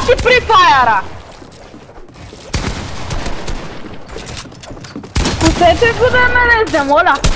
ti Free Fire-a! Puteți să ne vedem ăla?